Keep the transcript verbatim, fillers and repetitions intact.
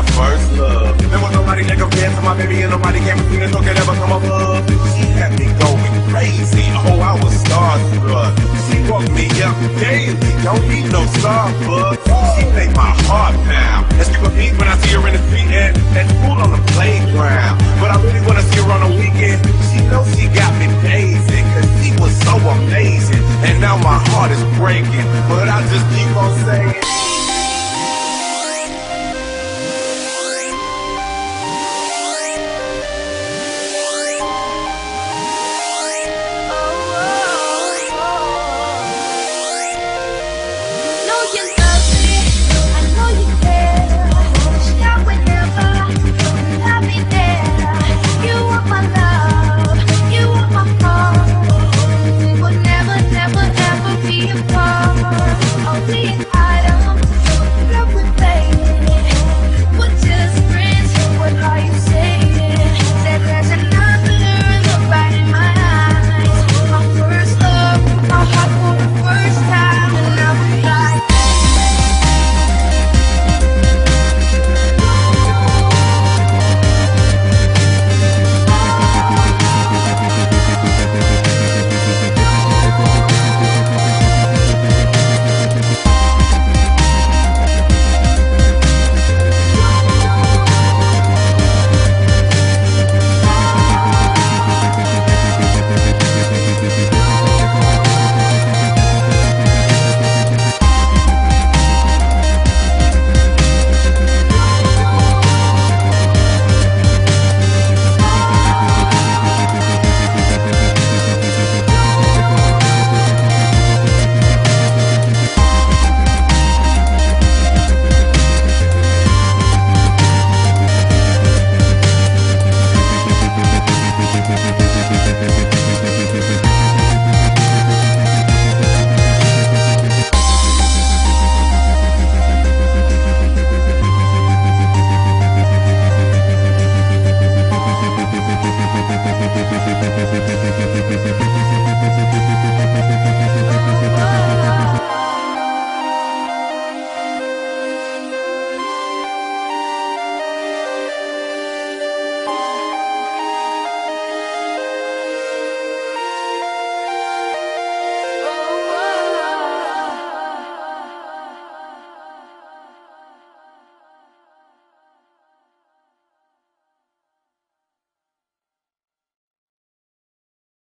first love. There was nobody that compared to my baby, and nobody came between us, no could ever come above. She had me going crazy, oh, I was starstruck. She woke me up daily, don't need no Starbucks. She made my heart pound, and skip a beat when I see her.